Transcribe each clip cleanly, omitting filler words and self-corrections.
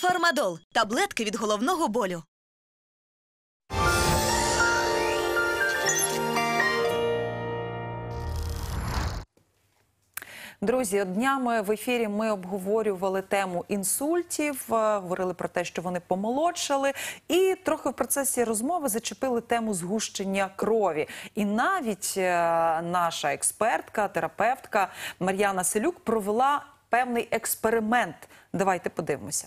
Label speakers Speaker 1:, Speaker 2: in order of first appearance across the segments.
Speaker 1: Фармадол – таблетки від головного болю.
Speaker 2: Друзі, днями в ефірі ми обговорювали тему інсультів, говорили про те, що вони помолодшали, і трохи в процесі розмови зачепили тему згущення крові. І навіть наша експертка, терапевтка Мар'яна Селюк провела певний експеримент. Давайте подивимося.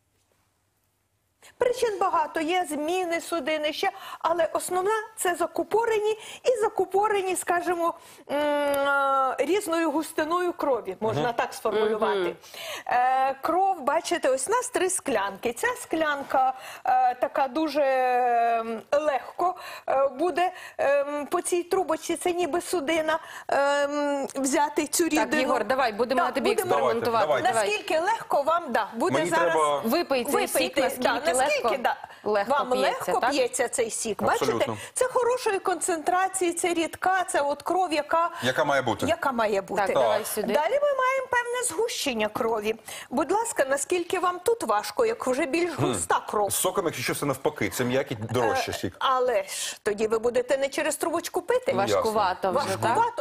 Speaker 3: Причин багато, є зміни судинища, але основна – це закупорені, скажімо, різною густиною крові, можна так сформулювати. Кров, бачите, ось у нас 3 склянки. Ця склянка така дуже легко буде по цій трубочці, це ніби судина, взяти цю рідину.
Speaker 4: Так, Єгор, давай, будемо на тобі експериментувати.
Speaker 3: Давайте. Наскільки легко вам, буде
Speaker 5: Мені
Speaker 3: зараз...
Speaker 5: треба...
Speaker 4: Випий цей сік, наскільки
Speaker 3: вам легко п'ється цей сік.
Speaker 5: Абсолютно.
Speaker 3: Бачите, це хорошої концентрації, це рідка, це от кров, яка
Speaker 5: має бути.
Speaker 3: Яка має бути.
Speaker 4: Так, давай сюди.
Speaker 3: Далі ми маємо певне згущення крові. Будь ласка, наскільки вам тут важко, як вже більш густа кров?
Speaker 5: З соком, якщо це навпаки, це м'який дорожче сік.
Speaker 3: Але ж тоді ви будете не через трубочку пити.
Speaker 4: Важкувато вже, так?
Speaker 3: Важкувато.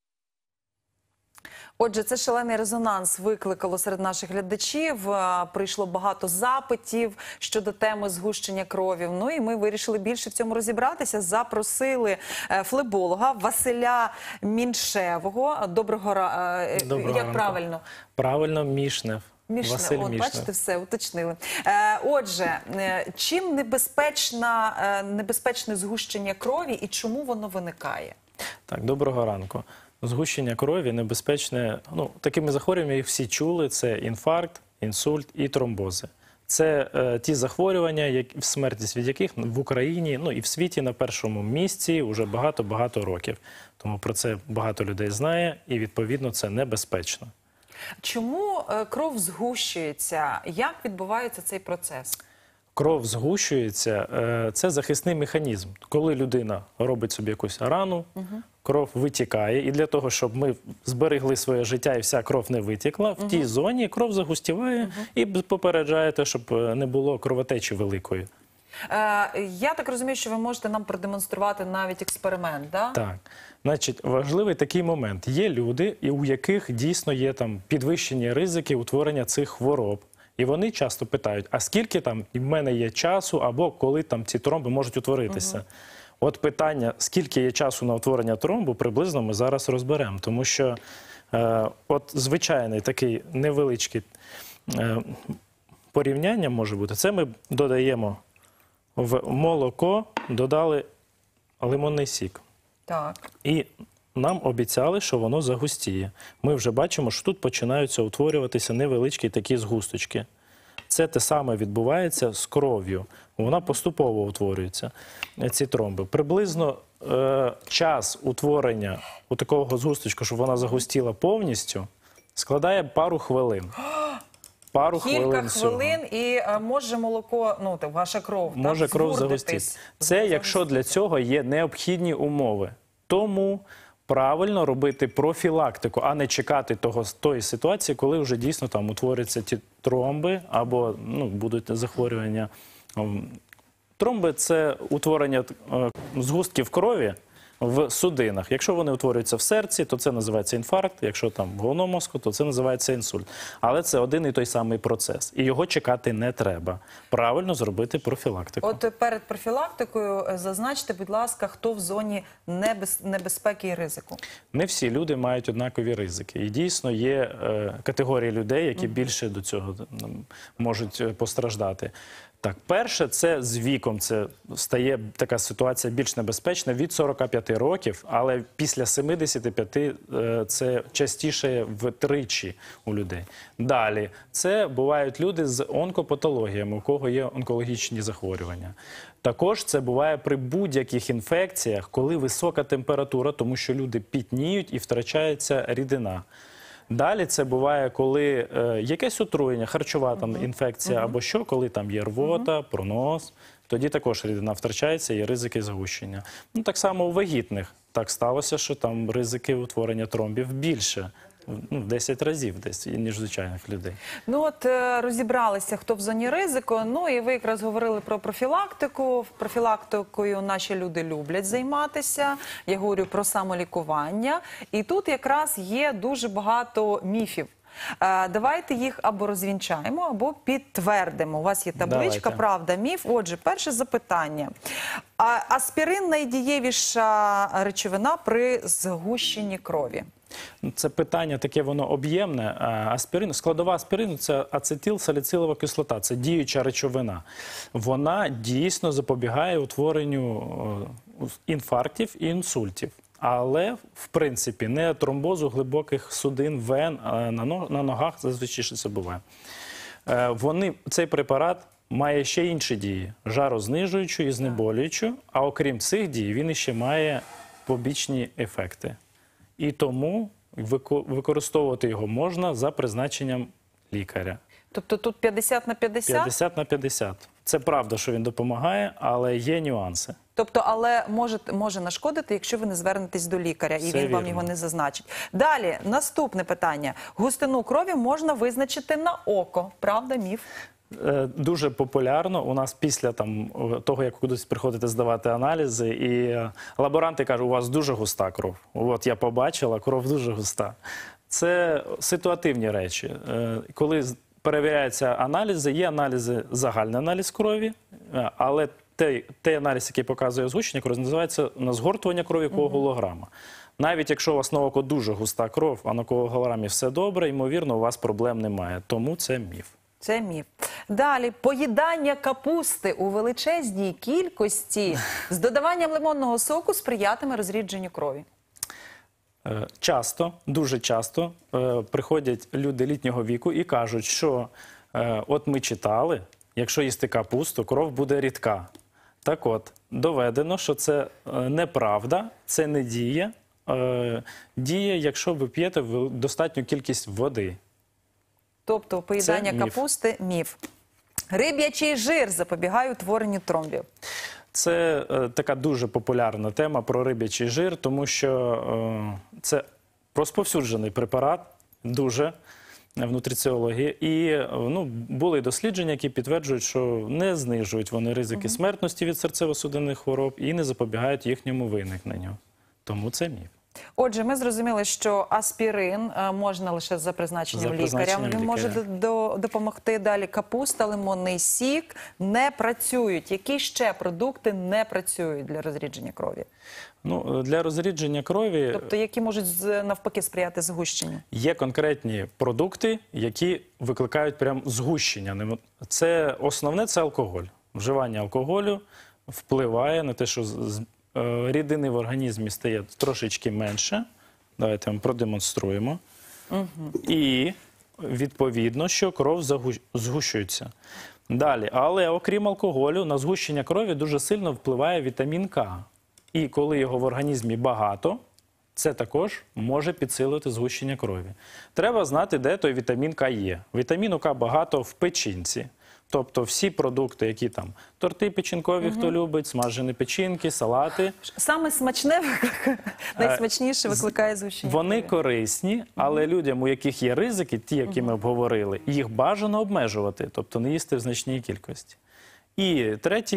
Speaker 2: Отже, це шалений резонанс викликало серед наших глядачів. Прийшло багато запитів щодо теми згущення крові. Ну і ми вирішили більше в цьому розібратися. Запросили флеболога Василя Міншевого. Доброго як правильно?
Speaker 6: Правильно, Мішнев.
Speaker 2: Мішнев.
Speaker 6: Василь
Speaker 2: От,
Speaker 6: Мішнев.
Speaker 2: бачите, все, уточнили. Отже, чим небезпечне згущення крові і чому воно виникає?
Speaker 6: Так, доброго ранку. Згущення крові небезпечне, такими захворюваннями їх всі чули, це інфаркт, інсульт і тромбози. Це ті захворювання, смертність від яких в Україні, і в світі на першому місці вже багато-багато років. Тому про це багато людей знає і, відповідно, це небезпечно.
Speaker 2: Чому кров згущується? Як відбувається цей процес?
Speaker 6: Кров згущується – це захисний механізм. Коли людина робить собі якусь рану, кров витікає. І для того, щоб ми зберегли своє життя і вся кров не витікла, в тій зоні кров загустіває і попереджає те, щоб не було кровотечі великої.
Speaker 2: Я так розумію, що ви можете нам продемонструвати навіть експеримент, да?
Speaker 6: Так. Значить, важливий такий момент. Є люди, у яких дійсно є підвищені ризики утворення цих хвороб. І вони часто питають, а скільки в мене є часу, або коли ці тромби можуть утворитися. От питання, скільки є часу на утворення тромбу, приблизно ми зараз розберемо. Тому що звичайний такий невеличкий порівняння може бути. Це ми додаємо в молоко, додали лимонний сік.
Speaker 2: Так.
Speaker 6: І нам обіцяли, що воно загустіє. Ми вже бачимо, що тут починаються утворюватися невеличкі такі згусточки. Це те саме відбувається з кров'ю. Вона поступово утворюється, ці тромби. Приблизно час утворення такого згусточка, щоб вона загустіла повністю, складає пару хвилин.
Speaker 2: Кілька хвилин і може молоко, ваша кров,
Speaker 6: може кров загустіти. Це якщо для цього є необхідні умови. Тому правильно робити профілактику, а не чекати тої ситуації, коли вже дійсно утворяться ті тромби або будуть захворювання. Тромби – це утворення згустків крові в судинах. Якщо вони утворюються в серці, то це називається інфаркт, якщо в головному мозку, то це називається інсульт. Але це один і той самий процес, і його чекати не треба. Правильно зробити профілактику.
Speaker 2: От перед профілактикою зазначте, будь ласка, хто в зоні небезпеки і ризику?
Speaker 6: Не всі люди мають однакові ризики. І дійсно є категорії людей, які більше до цього можуть постраждати. Так, перше, це з віком, це стає така ситуація більш небезпечна від 45 років, але після 75 це частіше втричі у людей. Далі, це бувають люди з онкопатологіями, у кого є онкологічні захворювання. Також це буває при будь-яких інфекціях, коли висока температура, тому що люди пітніють і втрачається рідина. Далі це буває, коли якесь отруєння, харчова інфекція або що, коли є рвота, пронос, тоді також рідина втрачається, є ризики згущення. Так само у вагітних так сталося, що ризики утворення тромбів більше. в 10 разів десь, ніж звичайних людей.
Speaker 2: Ну от розібралися, хто в зоні ризику. Ну і ви якраз говорили про профілактику. Профілактикою наші люди люблять займатися. Я говорю про самолікування. І тут якраз є дуже багато міфів. Давайте їх або розвінчаємо, або підтвердимо. У вас є табличка
Speaker 6: Давайте.
Speaker 2: «Правда, міф». Отже, перше запитання. Аспірин – найдієвіша речовина при згущенні крові.
Speaker 6: Це питання таке, воно об'ємне. Аспірин, складова аспірину – це ацетилсаліцилова кислота, це діюча речовина. Вона дійсно запобігає утворенню інфарктів і інсультів. Але, в принципі, не тромбозу глибоких судин, вен, на ногах зазвичай це буває. Цей препарат має ще інші дії – жарознижуючу і знеболюючу, а окрім цих дій він ще має побічні ефекти. І тому використовувати його можна за призначенням лікаря.
Speaker 2: Тобто тут 50 на 50?
Speaker 6: 50 на 50. Це правда, що він допомагає, але є нюанси.
Speaker 2: Тобто, але може нашкодити, якщо ви не звернетесь до лікаря, і
Speaker 6: Все
Speaker 2: він вам
Speaker 6: вірно.
Speaker 2: його не зазначить. Далі, наступне питання. Густину крові можна визначити на око. Правда, міф?
Speaker 6: Дуже популярно у нас після того, як кудись приходите здавати аналізи, і лаборанти кажуть, у вас дуже густа кров. От я побачила, кров дуже густа. Це ситуативні речі. Коли перевіряються аналізи, є аналізи, загальний аналіз крові, але той аналіз, який показує згущення крові, називається на згортування крові коагулограма. Навіть якщо у вас на око дуже густа кров, а на коагулограмі все добре, ймовірно, у вас проблем немає. Тому це міф.
Speaker 2: Це міф. Далі, поїдання капусти у величезній кількості з додаванням лимонного соку сприятиме розрідженню крові.
Speaker 6: Часто, дуже часто приходять люди літнього віку і кажуть, що от ми читали, якщо їсти капусту, кров буде рідка. Так от, доведено, що це неправда, це не діє. Діє, якщо ви п'єте достатню кількість води.
Speaker 2: Тобто поїдання
Speaker 6: Це міф.
Speaker 2: капусти – міф. Риб'ячий жир запобігає утворенню тромбів.
Speaker 6: Це така дуже популярна тема про риб'ячий жир, тому що це розповсюджений препарат, дуже в нутриціології. І були дослідження, які підтверджують, що не знижують вони ризики смертності від серцево-судинних хвороб і не запобігають їхньому виникненню. Тому це міф.
Speaker 2: Отже, ми зрозуміли, що аспірин можна лише за призначенням
Speaker 6: За
Speaker 2: лікаря.
Speaker 6: призначенням
Speaker 2: Він може допомогти. Далі капуста, лимонний сік не працюють. Які ще продукти не працюють для розрідження крові?
Speaker 6: Для розрідження крові
Speaker 2: Тобто, які можуть навпаки сприяти згущенню?
Speaker 6: є конкретні продукти, які викликають прям згущення. Основне – це алкоголь. Вживання алкоголю впливає на те, що рідини в організмі стає трошечки менше. Давайте вам продемонструємо. І, відповідно, що кров згущується. Далі, але окрім алкоголю, на згущення крові дуже сильно впливає вітамін К. І коли його в організмі багато, це також може підсилити згущення крові. Треба знати, де той вітамін К є. Вітаміну К багато в печінці. Тобто всі продукти, які там, торти печінкові, хто любить, смажені печінки, салати.
Speaker 2: Саме смачне, найсмачніше викликає згущення
Speaker 6: Вони
Speaker 2: крові.
Speaker 6: корисні, але людям, у яких є ризики, ті, які ми обговорили, їх бажано обмежувати, тобто не їсти в значній кількості. І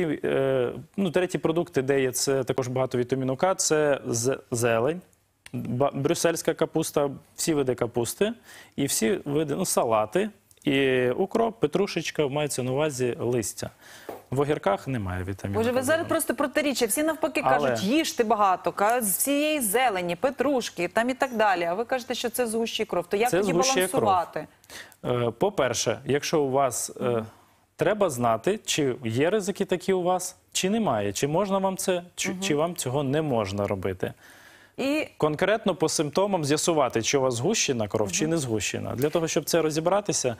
Speaker 6: треті продукти, де є це також багато вітаміну К, це зелень, брюссельська капуста, всі види капусти і всі види салати. І укроп, петрушечка, мається на увазі листя. В огірках немає вітаміну.
Speaker 2: Боже, ви зараз просто протиріччя. Всі навпаки
Speaker 6: Але-
Speaker 2: кажуть, їжте багато, кажуть, з всієї зелені, петрушки там і так далі. А ви кажете, що це згущує кров. То як
Speaker 6: Це
Speaker 2: тоді
Speaker 6: згущує кров.
Speaker 2: балансувати?
Speaker 6: По-перше, якщо у вас треба знати, чи є ризики такі у вас, чи немає, чи можна вам це, чи вам цього не можна робити.
Speaker 2: І
Speaker 6: Конкретно по симптомам з'ясувати, чи у вас згущена кров, чи не згущена. Для того, щоб це розібратися,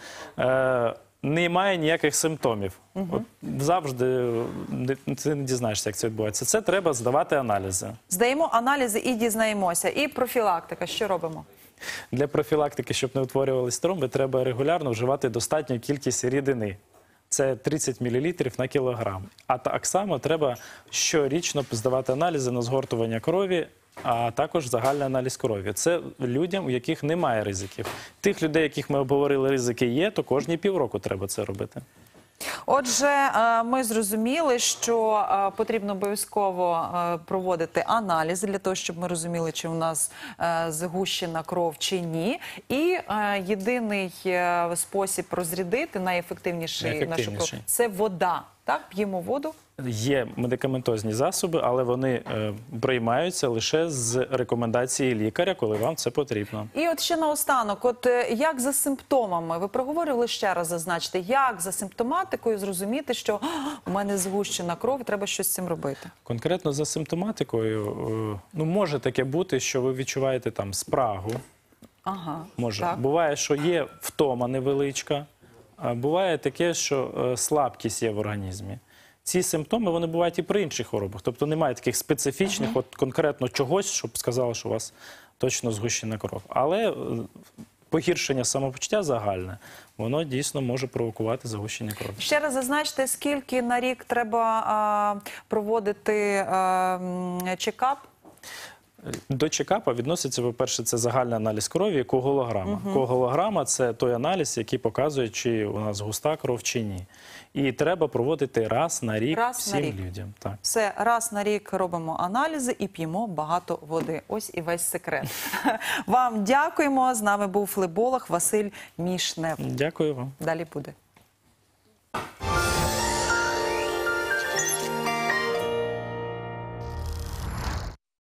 Speaker 6: немає ніяких симптомів. От завжди ти не дізнаєшся, як це відбувається. Це треба здавати аналізи.
Speaker 2: здаємо аналізи і дізнаємося. І профілактика. Що робимо?
Speaker 6: Для профілактики, щоб не утворювалися тромби, треба регулярно вживати достатню кількість рідини. Це 30 мл на кілограм. А так само треба щорічно здавати аналізи на згортування крові а також загальний аналіз крові. Це людям, у яких немає ризиків. Тих людей, яких ми обговорили, ризики є, то кожні півроку треба це робити.
Speaker 2: Отже, ми зрозуміли, що потрібно обов'язково проводити аналізи для того, щоб ми розуміли, чи у нас згущена кров чи ні. І єдиний спосіб розрядити, найефективніший нашу кров – це вода. Так, п'ємо воду.
Speaker 6: Є медикаментозні засоби, але вони приймаються лише з рекомендації лікаря, коли вам це потрібно.
Speaker 2: І от ще наостанок, от як за симптомами, ви проговорювали ще раз зазначити, як за симптоматикою зрозуміти, що у мене згущена кров, і треба щось з цим робити?
Speaker 6: Конкретно за симптоматикою, може таке бути, що ви відчуваєте там спрагу.
Speaker 2: Ага,
Speaker 6: Може.
Speaker 2: так.
Speaker 6: Буває, що є втома невеличка, а буває таке, що слабкість є в організмі. Ці симптоми, вони бувають і при інших хворобах. Тобто немає таких специфічних, от конкретно чогось, щоб сказали, що у вас точно згущена кров. Але погіршення самопочуття загальне, воно дійсно може провокувати загущення крові.
Speaker 2: Ще раз зазначте, скільки на рік треба проводити чекап?
Speaker 6: До чекапа відноситься, по-перше, це загальний аналіз крові, коагулограма. Коагулограма – це той аналіз, який показує, чи у нас густа кров, чи ні. І треба проводити раз на рік всім людям. Так.
Speaker 2: Все, раз на рік робимо аналізи і п'ємо багато води. Ось і весь секрет. Вам дякуємо. З нами був флеболог Василь Мішнев.
Speaker 6: Дякую вам.
Speaker 2: Далі буде.